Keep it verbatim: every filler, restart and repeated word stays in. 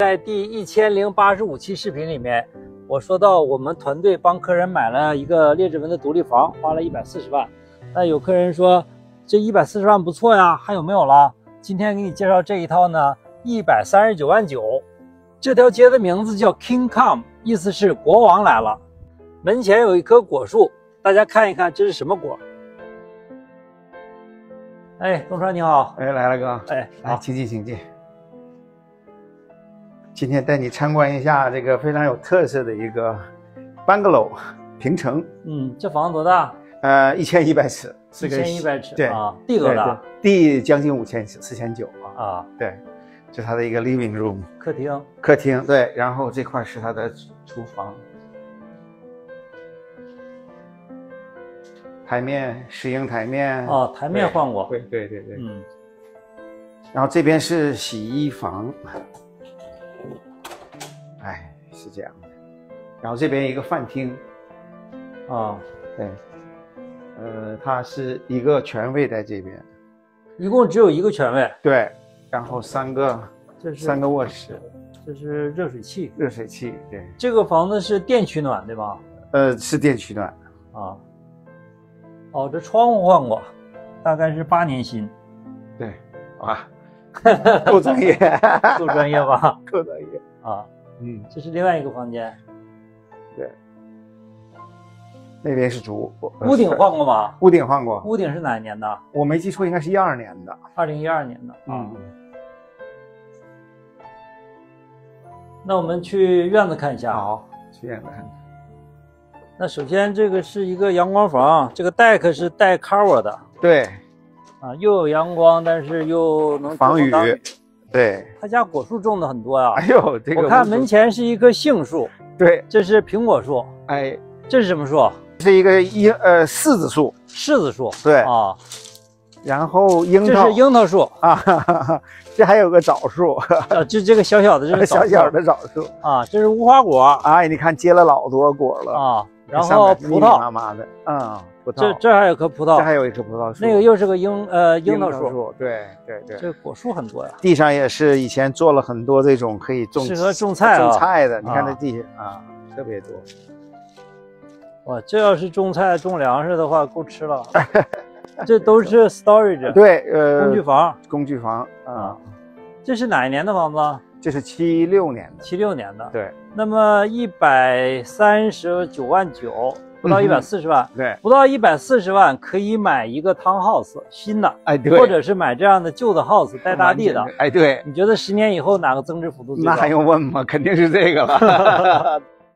在第一千零八十五期视频里面，我说到我们团队帮客人买了一个列治文的独立房，花了一百四十万。那有客人说这一百四十万不错呀，还有没有了？今天给你介绍这一套呢，一百三十九万九。这条街的名字叫 King Come， 意思是国王来了。门前有一棵果树，大家看一看这是什么果？哎，东川你好。 哎，来了哥。 哎， 来，请进，请进。今天带你参观一下这个非常有特色的一个 bungalow 平层。 嗯，这房子多大？ 呃，一千一百尺， 一千一百尺。 对啊，地多大？ 地将近五千尺，四千九啊。 啊， 对，这是它的一个 living room 客厅。 客厅对，然后这块是它的厨房。台面石英台面。 哦，台面换过。 对对对对。 嗯。然后这边是洗衣房。哎，是这样的。然后这边一个饭厅。 啊， 对。呃，它是一个全位在这边。 一共只有一个全位。 对。然后三个， 这是三个卧室。 这是热水器。 热水器，对。 这个房子是电取暖对吧？ 呃，是电取暖。 啊。哦，这窗户换过，大概是八年新。 对，哇，够专业， 够专业吧？ 够专业啊。 嗯， 这是另外一个房间。 对，那边是主屋顶换过吗？ 屋顶换过。 屋顶是哪一年的？ 我没记错，应该是一二年的。 二零一二年的。 嗯。 那我们去院子看一下。 好，去院子看看。 那首先这个是一个阳光房，这个 deck 是带 cover 的。 对。 啊，又有阳光，但是又能防雨。对。 他家果树种的很多呀。 哎呦，这个我看门前是一棵杏树。 对， 这是苹果树。 哎， 这是什么树？ 是一个樱呃柿子树。 柿子树。 对啊。 然后樱桃。 这是樱桃树啊，哈哈，这还有个枣树。 啊，这这个小小的这是小小的枣树啊，这是无花果。 哎，你看结了老多果了啊。然后葡萄， 麻麻的，嗯，葡萄。 这这还有棵葡萄， 这还有一棵葡萄树。 那个又是个樱呃樱桃树。 对对对。 这果树很多呀。 地上也是以前做了很多这种可以种适合种菜种菜的，你看这地啊特别多。 哇，这要是种菜种粮食的话，够吃了。这都是 storage。 对，呃， 工具房。 工具房啊。 这是哪一年的房子？ 这是七六年的。 七六年的。 对。 那么一百三十九万九，不到一百四十万。 对。 不到一百四十万可以买一个 townhouse 新的。 哎，对。 或者是买这样的旧的 house 带大地的。 哎，对。 你觉得十年以后哪个增值幅度最高？ 那还用问吗？肯定是这个了。